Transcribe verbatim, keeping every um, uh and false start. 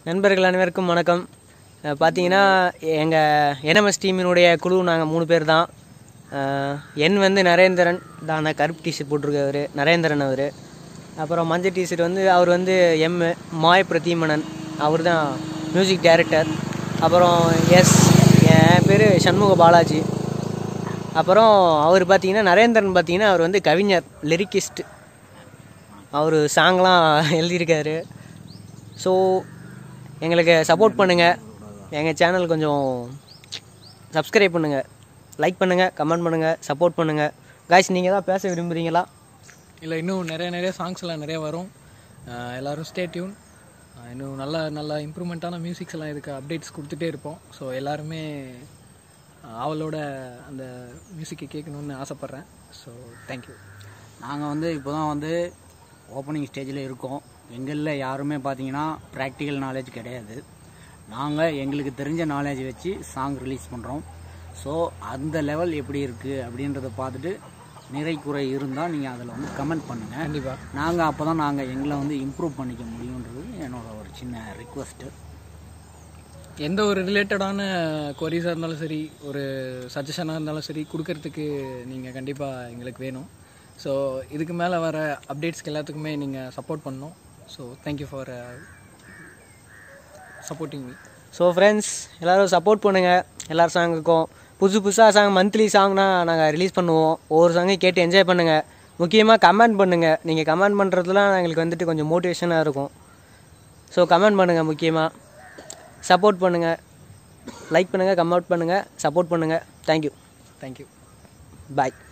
நண்பர்கள் அனைவருக்கும் வணக்கம். பார்த்தீங்கன்னா எங்கள் N M S டீமினுடைய குழு நாங்கள் மூணு பேர் தான். என் வந்து நரேந்திரன் தான், அந்த கருப்பு டிஷர்ட் போட்டிருக்கவர் நரேந்திரன் அவர். அப்புறம் மஞ்சள் டிஷர்ட் வந்து அவர் வந்து எம் மாயப்பிரத்தியுமனன், அவர் தான் மியூசிக் டைரக்டர். அப்புறம் எஸ் என் பேர் ஷண்முகபாலாஜி. அப்புறம் அவர் பார்த்தீங்கன்னா நரேந்திரன் பார்த்தீங்கன்னா அவர் வந்து கவிஞர், லிரிக்கிஸ்ட். அவர் சாங்லாம் எழுதியிருக்காரு. ஸோ எங்களுக்கு சப்போர்ட் பண்ணுங்கள், எங்கள் சேனல் கொஞ்சம் சப்ஸ்கிரைப் பண்ணுங்கள், லைக் பண்ணுங்கள், கமெண்ட் பண்ணுங்கள், சப்போர்ட் பண்ணுங்கள். காய்ஸ், நீங்கள் தான் பேச விரும்புகிறீங்களா? இல்லை, இன்னும் நிறைய நிறைய சாங்ஸ்லாம் நிறைய வரும். எல்லோரும் ஸ்டே டியூன். இன்னும் நல்ல நல்ல இம்ப்ரூவ்மெண்ட்டான மியூசிக்ஸ் எல்லாம் இதுக்கு அப்டேட்ஸ் கொடுத்துட்டே இருப்போம். ஸோ எல்லாருமே அவளோட அந்த மியூசிக்கை கேட்கணுன்னு ஆசைப்பட்றேன். So thank you. நாங்கள் வந்து இப்போ தான் வந்து ஓப்பனிங் ஸ்டேஜில் இருக்கோம். எங்களில் யாருமே பார்த்தீங்கன்னா ப்ராக்டிக்கல் நாலேஜ் கிடையாது. நாங்கள் எங்களுக்கு தெரிஞ்ச நாலேஜ் வச்சு சாங் ரிலீஸ் பண்ணுறோம். ஸோ அந்த லெவல் எப்படி இருக்குது அப்படின்றத பார்த்துட்டு நிறை குறை இருந்தால் நீங்கள் அதில் வந்து கமெண்ட் பண்ணுங்கள். கண்டிப்பாக நாங்கள் அப்போ தான் நாங்கள் எங்களை வந்து இம்ப்ரூவ் பண்ணிக்க முடியுன்றது என்னோட ஒரு சின்ன ரிக்வெஸ்ட்டு. எந்த ஒரு ரிலேட்டடான கொரிஸாக இருந்தாலும் சரி, ஒரு சஜஷனாக இருந்தாலும் சரி, கொடுக்கறதுக்கு நீங்கள் கண்டிப்பாக எங்களுக்கு வேணும். ஸோ இதுக்கு மேலே வர அப்டேட்ஸ்க்கு எல்லாத்துக்குமே நீங்கள் சப்போர்ட் பண்ணணும். So thank you for supporting me. So friends, எல்லோரும் சப்போர்ட் பண்ணுங்கள். எல்லார் சாங்குக்கும் புதுசு புதுசாக சாங், மந்த்லி சாங்னா நாங்கள் ரிலீஸ் பண்ணுவோம். ஒவ்வொரு சாங்கையும் கேட்டு என்ஜாய் பண்ணுங்கள். முக்கியமாக கமெண்ட் பண்ணுங்கள். நீங்கள் கமெண்ட் பண்ணுறதுலாம் எங்களுக்கு வந்துட்டு கொஞ்சம் மோட்டிவேஷனாக இருக்கும். ஸோ கமெண்ட் பண்ணுங்கள், முக்கியமாக சப்போர்ட் பண்ணுங்கள், லைக் பண்ணுங்கள், கமெண்ட் பண்ணுங்கள், சப்போர்ட் பண்ணுங்கள். தேங்க்யூ தேங்க்யூ பாய்.